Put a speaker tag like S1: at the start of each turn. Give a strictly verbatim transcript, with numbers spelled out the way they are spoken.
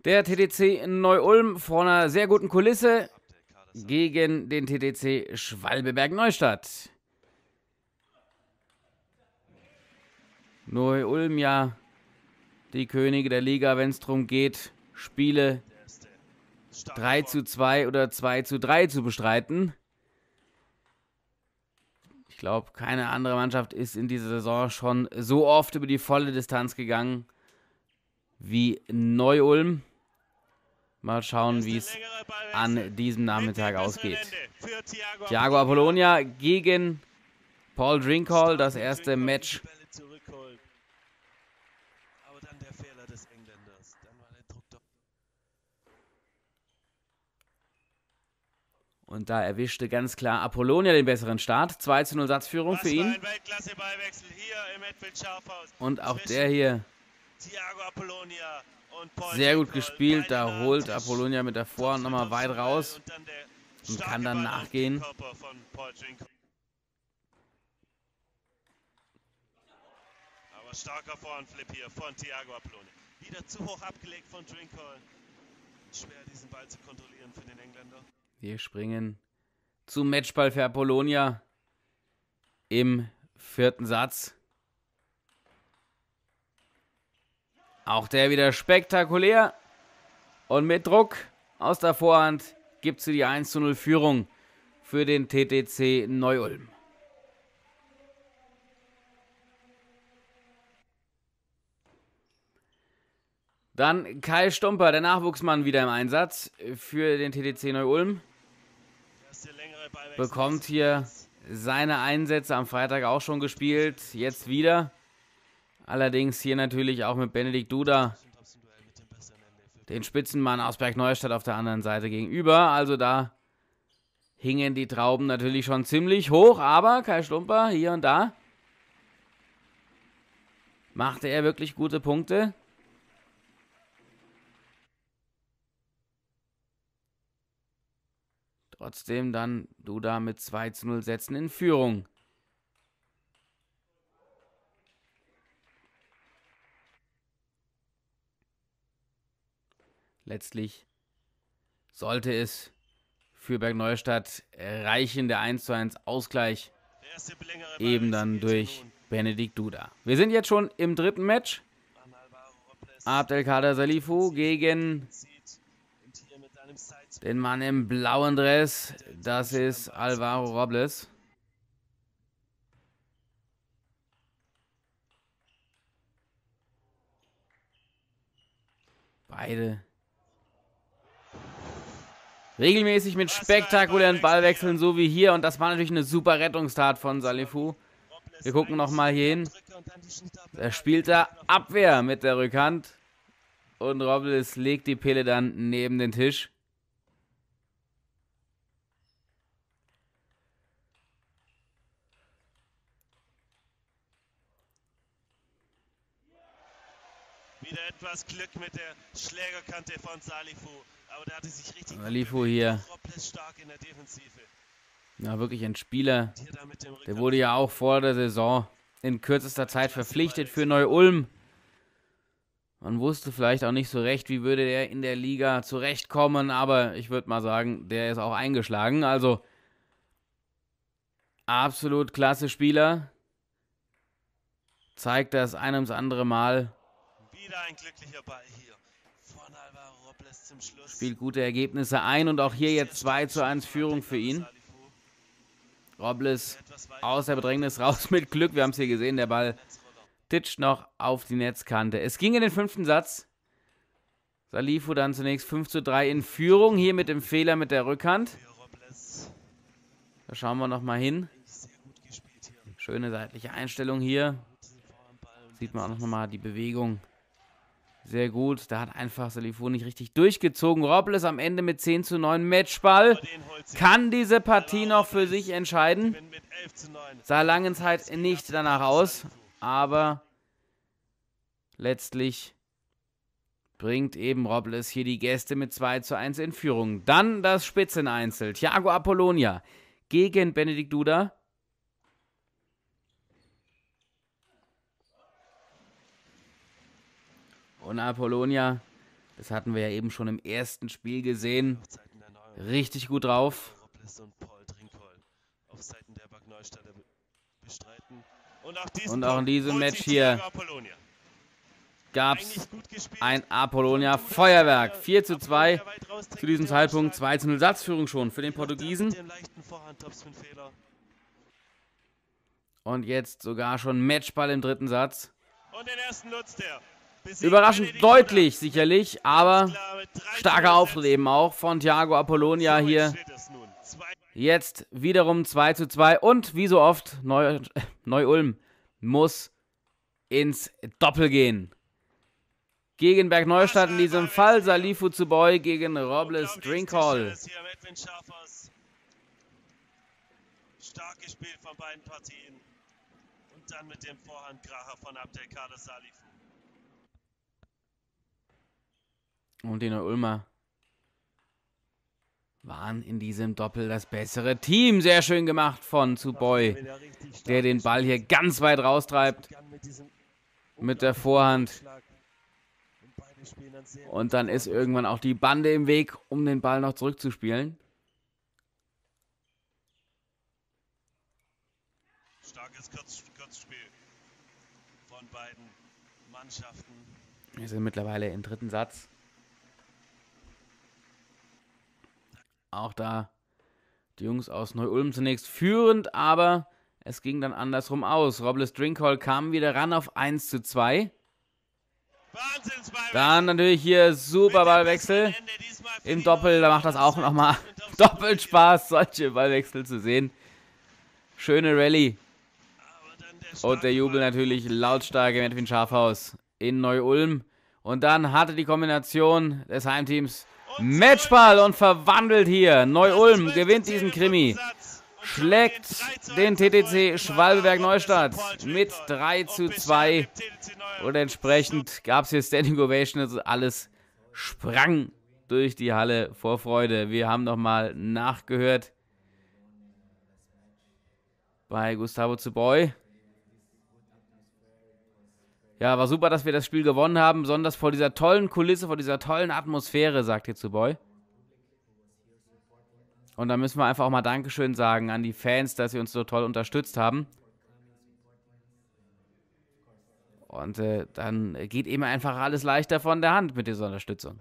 S1: Der T T C Neu-Ulm vor einer sehr guten Kulisse gegen den T T C Schwalbeberg-Neustadt. Neu-Ulm ja die Könige der Liga, wenn es darum geht, Spiele drei zu zwei oder zwei zu drei zu bestreiten. Ich glaube, keine andere Mannschaft ist in dieser Saison schon so oft über die volle Distanz gegangen wie Neu-Ulm. Mal schauen, wie es an diesem Nachmittag ausgeht. Thiago Apollonia gegen Paul Drinkhall, das erste Match. Und da erwischte ganz klar Apollonia den besseren Start. zwei zu null Satzführung für ihn. Und auch der hier sehr gut gespielt. Da holt Apollonia mit der Vorhand nochmal weit raus und kann dann nachgehen.
S2: Aber starker Vorhandflip hier von Thiago Apollonia. Wieder zu hoch abgelegt von Drinkhall. Schwer diesen Ball zu kontrollieren für den Engländer.
S1: Wir springen zum Matchball für Apollonia im vierten Satz. Auch der wieder spektakulär. Und mit Druck aus der Vorhand gibt es die eins zu null Führung für den T T C Neu-Ulm. Dann Kai Stumper, der Nachwuchsmann, wieder im Einsatz für den T T C Neu-Ulm. Bekommt hier seine Einsätze am Freitag auch schon gespielt, jetzt wieder. Allerdings hier natürlich auch mit Benedikt Duda, den Spitzenmann aus Bergneustadt auf der anderen Seite gegenüber. Also da hingen die Trauben natürlich schon ziemlich hoch, aber Kai Stumper hier und da machte er wirklich gute Punkte. Trotzdem dann Duda mit zwei zu null Sätzen in Führung. Letztlich sollte es für Bergneustadt reichen, der eins zu eins Ausgleich eben dann durch Benedikt Duda. Wir sind jetzt schon im dritten Match. Abdelkader Salifu gegen den Mann im blauen Dress. Das ist Alvaro Robles. Beide regelmäßig mit spektakulären Ballwechseln, so wie hier. Und das war natürlich eine super Rettungstat von Salifu. Wir gucken nochmal hier hin. Er spielt da Abwehr mit der Rückhand. Und Robles legt die Pille dann neben den Tisch.
S2: Wieder etwas Glück mit der Schlägerkante von Salifu. Aber der hatte sich richtig
S1: Salifu hier.
S2: stark in der Defensive.
S1: Ja, wirklich ein Spieler. Der wurde ja auch vor der Saison in kürzester Zeit verpflichtet für Neu-Ulm. Man wusste vielleicht auch nicht so recht, wie würde der in der Liga zurechtkommen. Aber ich würde mal sagen, der ist auch eingeschlagen. Also absolut klasse Spieler. Zeigt das ein ums andere Mal.
S2: Wieder ein glücklicher Ball hier von Alvaro Robles zum Schluss.
S1: Spielt gute Ergebnisse ein und auch hier jetzt zwei zu eins Führung für ihn. Robles aus der Bedrängnis raus mit Glück. Wir haben es hier gesehen, der Ball titscht noch auf die Netzkante. Es ging in den fünften Satz. Salifu dann zunächst fünf zu drei in Führung. Hier mit dem Fehler mit der Rückhand. Da schauen wir nochmal hin. Schöne seitliche Einstellung hier. Sieht man auch nochmal die Bewegung. Sehr gut. Da hat einfach Salifu nicht richtig durchgezogen. Robles am Ende mit zehn zu neun Matchball. Kann diese Partie noch für sich entscheiden. Sah lange Zeit nicht danach aus. Aber letztlich bringt eben Robles hier die Gäste mit zwei zu eins in Führung. Dann das Spitzeneinzel. Thiago Apollonia gegen Benedikt Duda. Und Apollonia Das hatten wir ja eben schon im ersten Spiel gesehen. Richtig gut drauf. Und auch in diesem Match hier gab es ein Apollonia Feuerwerk. vier zu zwei zu diesem Zeitpunkt. zwei zu null Satzführung schon für den Portugiesen. Und jetzt sogar schon Matchball im dritten Satz. Überraschend deutlich sicherlich, aber starker Auftritt eben auch von Thiago Apollonia hier. Jetzt wiederum zwei zu zwei und wie so oft, Neu- Neu-Ulm muss ins Doppel gehen. Gegen Bergneustadt in diesem Fall, Salifu Zuboy gegen Robles Drinkhall.
S2: Stark gespielt von beiden Partien. Und dann mit dem Vorhandkracher von Abdelkader Salifu.
S1: Und die Neu-Ulmer waren in diesem Doppel das bessere Team. Sehr schön gemacht von Zuboy, der den Ball hier ganz weit raustreibt mit der Vorhand. Und dann ist irgendwann auch die Bande im Weg, um den Ball noch zurückzuspielen.
S2: Starkes Kurzspiel von beiden Mannschaften.
S1: Wir sind mittlerweile im dritten Satz. Auch da die Jungs aus Neu-Ulm zunächst führend, aber es ging dann andersrum aus. Robles Drinkhall kam wieder ran auf eins zu zwei. Dann natürlich hier super Ballwechsel im Doppel. Da macht das auch nochmal doppelt Spaß, solche Ballwechsel zu sehen. Schöne Rallye. Und der Jubel natürlich lautstark im Edwin Schafhaus in Neu-Ulm. Und dann hatte die Kombination des Heimteams Matchball und verwandelt hier. Neu-Ulm gewinnt diesen Krimi. Schlägt den T T C Schwalbe-Berg-Neustadt mit drei zu zwei. Und entsprechend gab es hier Standing Ovation. Also alles sprang durch die Halle vor Freude. Wir haben nochmal nachgehört bei Gustavo Zuboy. Ja, war super, dass wir das Spiel gewonnen haben, besonders vor dieser tollen Kulisse, vor dieser tollen Atmosphäre, sagt hier Zuboy. Und da müssen wir einfach auch mal Dankeschön sagen an die Fans, dass sie uns so toll unterstützt haben. Und äh, dann geht eben einfach alles leichter von der Hand mit dieser Unterstützung.